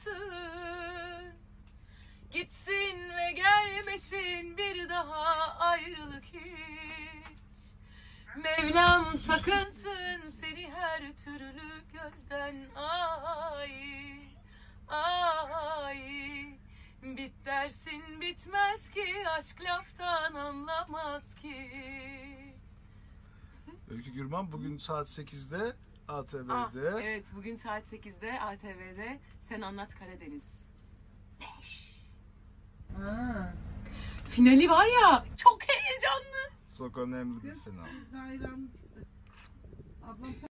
sakınsın. Gitsin ve gelmesin bir daha ayrılık hiç. Mevlam sakınsın seni her türlü gözden, ay ay. Bit dersin bitmez ki, aşk laftan anlamaz ki. Öykü Gürman bugün saat 8'de ATV'de. Evet, bugün saat 8'de ATV'de Sen Anlat Karadeniz 5. Finali var ya, çok heyecanlı. Çok önemli bir final. Hayran çıktı. Ablam